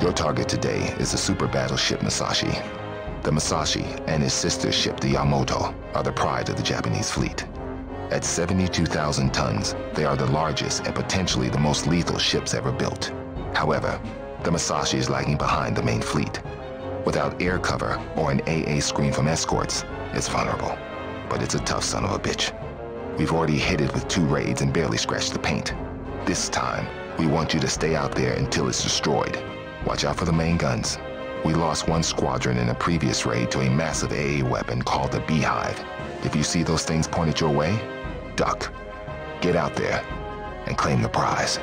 Your target today is the super battleship Masashi. The Masashi and his sister ship, the Yamato, are the pride of the Japanese fleet. At 72,000 tons, they are the largest and potentially the most lethal ships ever built. However, the Masashi is lagging behind the main fleet. Without air cover or an AA screen from escorts, it's vulnerable. But it's a tough son of a bitch. We've already hit it with 2 raids and barely scratched the paint. This time, we want you to stay out there until it's destroyed. Watch out for the main guns. We lost 1 squadron in a previous raid to a massive AA weapon called the Beehive. If you see those things pointed your way, duck. Get out there and claim the prize.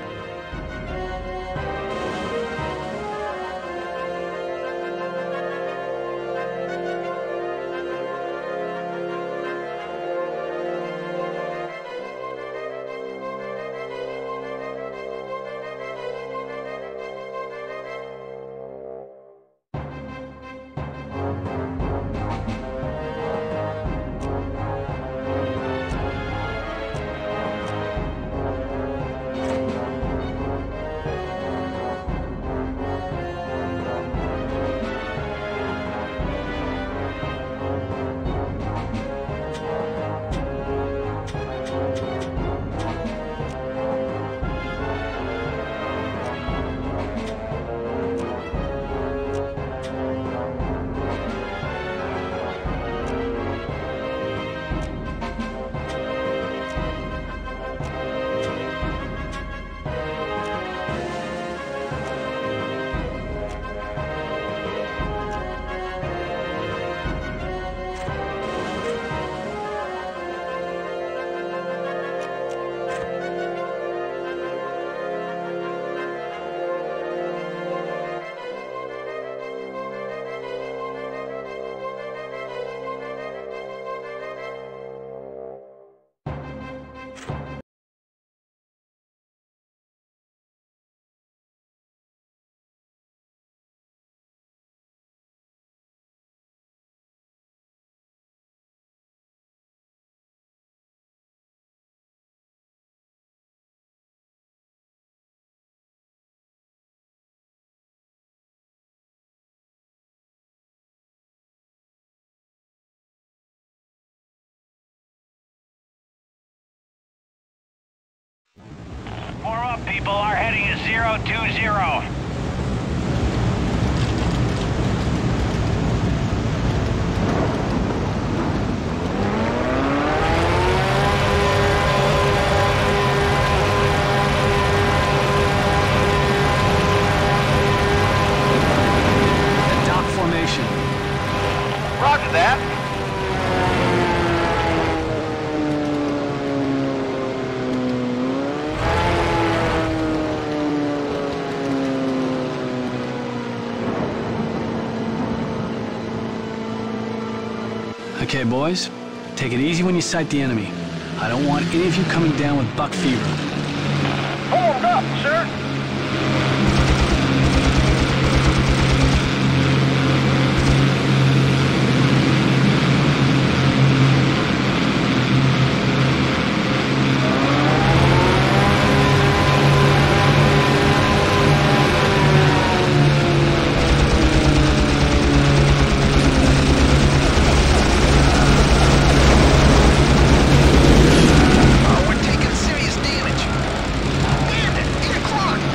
Form up, people. Our heading is 020. Dock formation. Roger that. Okay, boys, take it easy when you sight the enemy. I don't want any of you coming down with buck fever. Hold up, sir. We're taking serious damage. Damn it! 8 o'clock!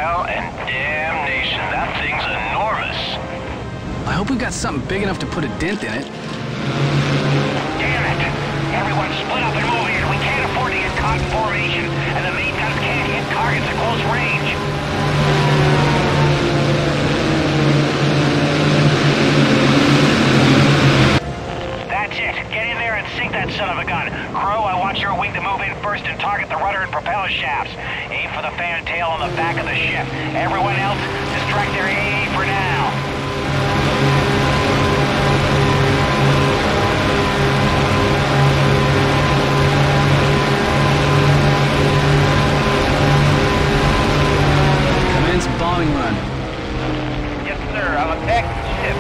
Well, and damnation, that thing's enormous. I hope we've got something big enough to put a dent in it. Damn it! Everyone split up and move in. We can't afford to get caught in formation, and the main guns can't hit targets at close range. That's it. Get in there and sink that son of a gun. Crow, I want your wing to move in first and target the rudder and propeller shafts. Aim for the fantail on the back of the ship. Everyone else, distract their AA for now. Commence bombing run. Yes, sir. I'll attack the ship.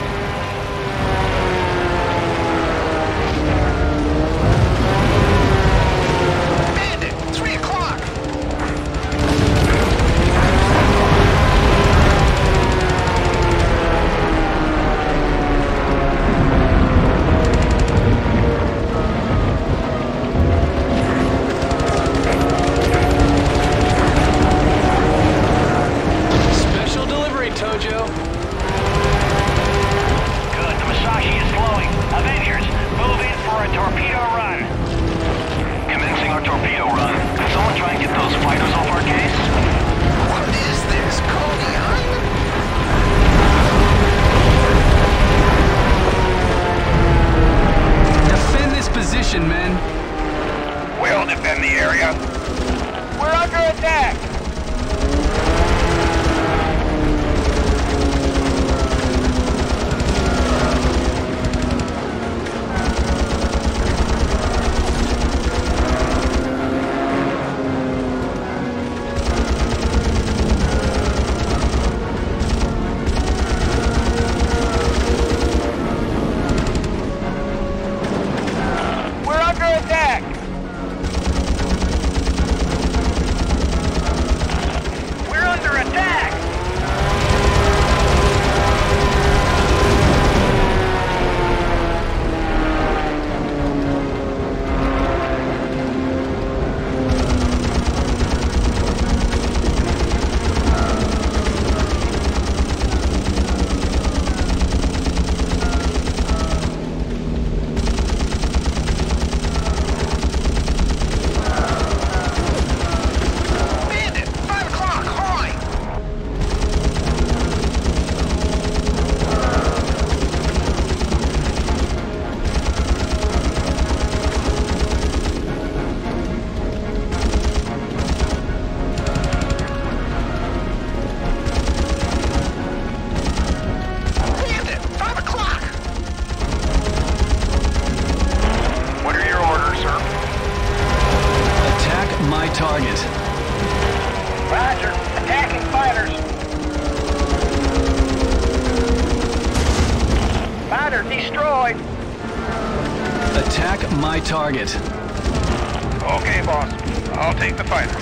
Bandit, 3 o'clock. Special delivery, Tojo. Good. The Musashi is slowing. Avengers, move in for a torpedo run. Commencing our torpedo run. Can someone try and get those fighters off our case? What is this, Coney Island? Defend this position, men. We'll defend the area. We're under attack. We're under attack. We're under attack. Bandit, 5 o'clock, hoy! Bandit, 5 o'clock! What are your orders, sir? Attack my target. Roger. Attacking fighters. Fighter destroyed. Attack my target. Okay, boss. I'll take the fighters.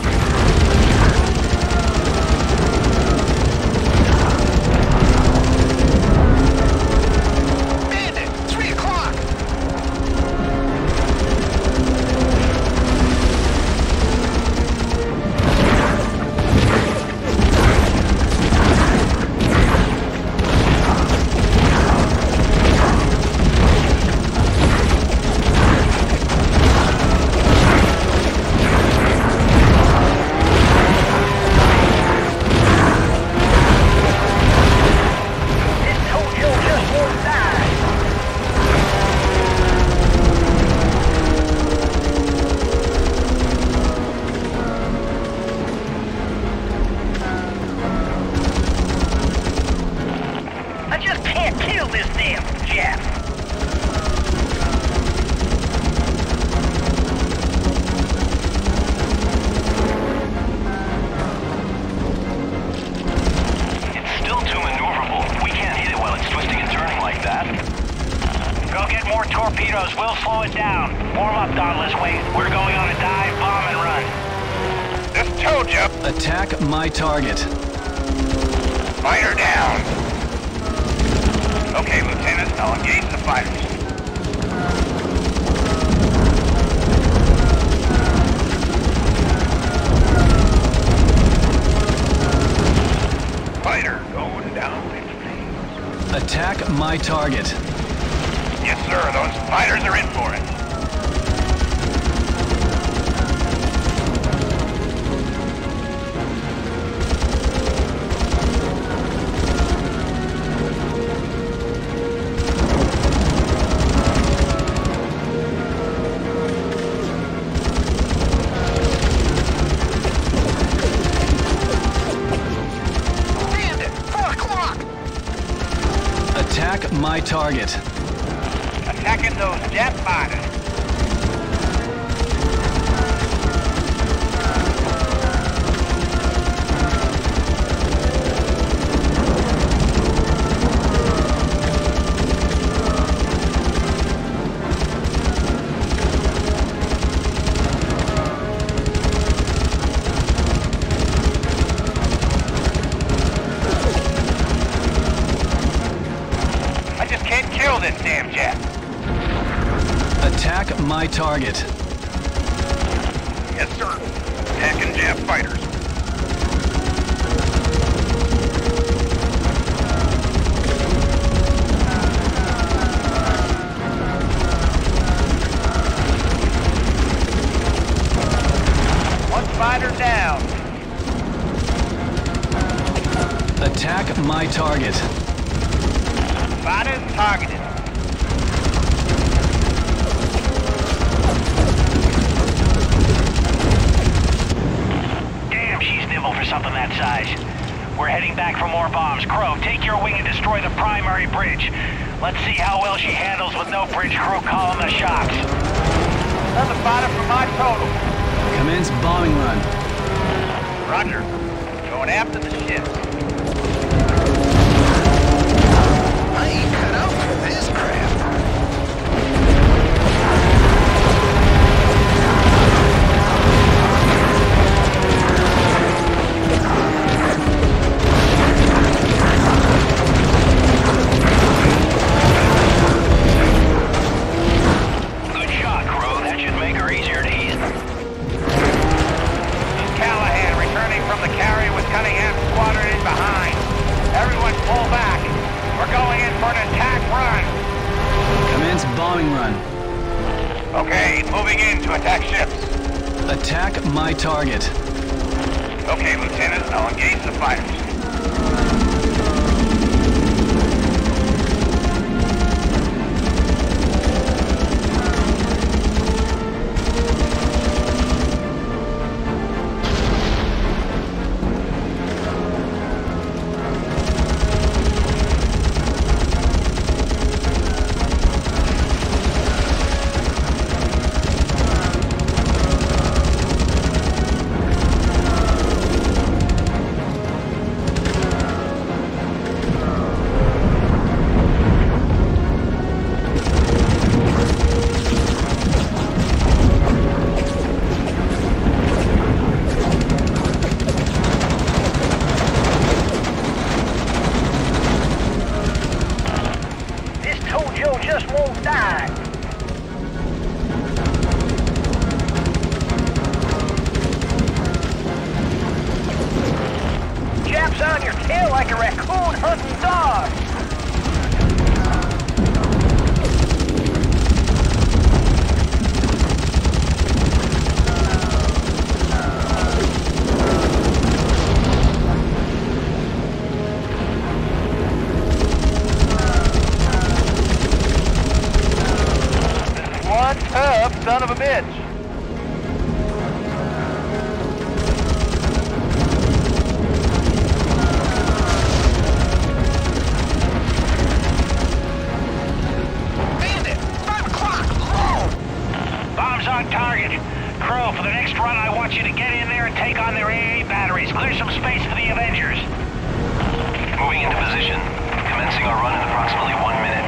Bandit, 3 o'clock. This Tojo just won't die. I just can't kill this damn Jap. It's still too maneuverable. We can't hit it while it's twisting and turning like that. Go get more torpedoes. We'll slow it down. Warm up, Dauntless Wing. We're going on a dive, bomb, and run. This Tojo. Attack my target. Fighter down. Okay, Lieutenant. I'll engage the fighters. my target. Yes, sir. Those fighters are in for it. Attack my target. Attacking those jet fighters. I just can't kill this damn jet. Attack my target. Yes, sir. Attacking jet fighters. One fighter down. Attack my target. Fighters targeted. Damn, she's nimble for something that size. We're heading back for more bombs. Crow, take your wing and destroy the primary bridge. Let's see how well she handles with no bridge crew calling the shots. Another fighter for my total. Commence bombing run. Roger. Going after the ship. I ain't cut out for this crap. Good shot, Crow. That should make her easier to ease. Callahan returning from the carry with Cunningham squadron in behind. Everyone pull back. We're going in for an attack run. Commence bombing run. Okay, moving in to attack ships. Attack my target. Okay, Lieutenant, I'll engage the fighters. Just won't die. Jap's on your tail like a raccoon hunting dog. One tough son of a bitch. Bandit! 5 o'clock! Low! Bombs on target. Crow, for the next run, I want you to get in there and take on their AA batteries. Clear some space for the Avengers. Moving into position. Commencing our run in approximately 1 minute.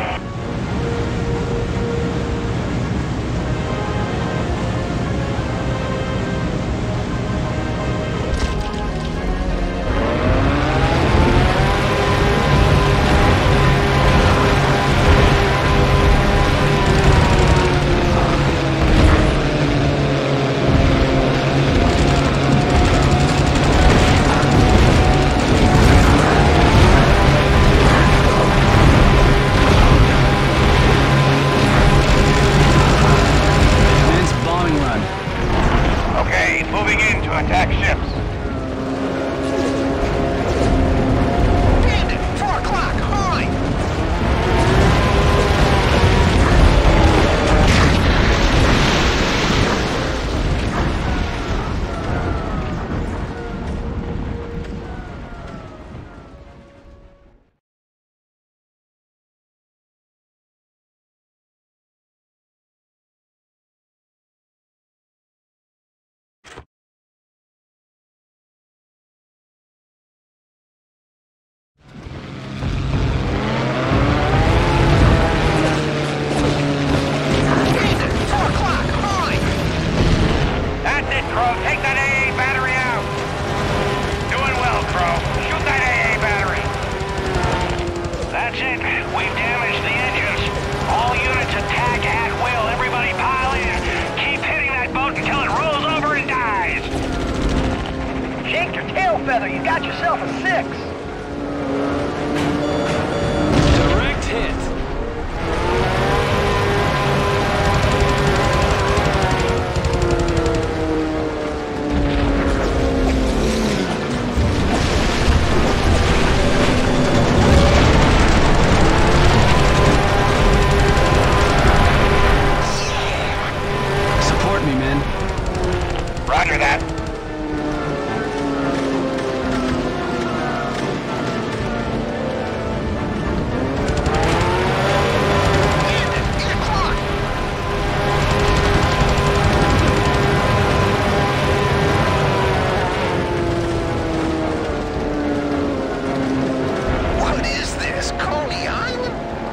tail feather. You got yourself a 6. Direct hit. Support me, men. Roger that. What is this, Coney Island?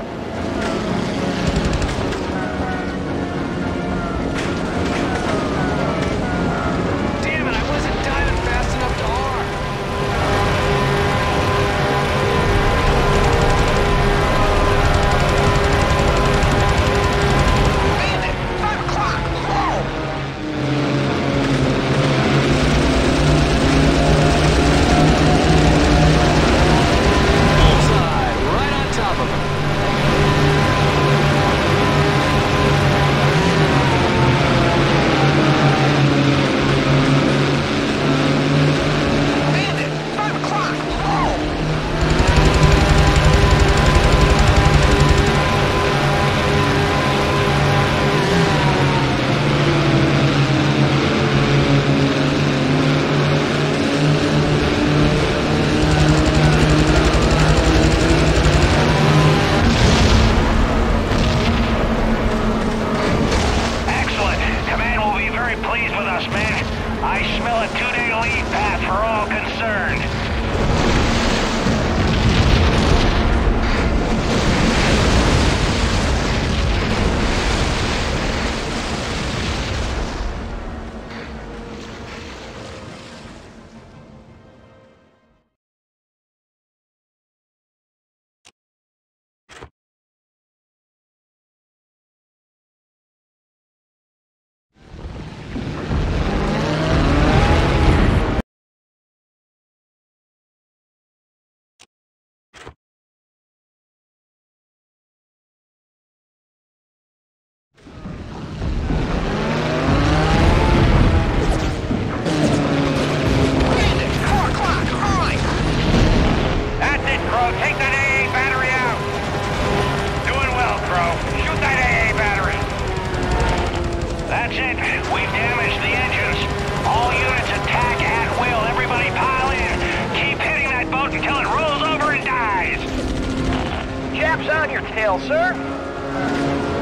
Damn it, I wasn't diving fast enough to arm. Bandit, 5 o'clock, home! Bullseye, right on top of him. Bandit, 5 o'clock, home! Excellent. Command will be very pleased with us, men. I smell a 2-day lead path for all concerned. Bandit, 4 o'clock, high! That's it, Crow. Take that AA battery out. Doing well, Crow. Shoot that AA battery. That's it. We've damaged the engines. All units attack at will. Everybody pile in. Keep hitting that boat until it rolls over and dies. Japs on your tail, sir.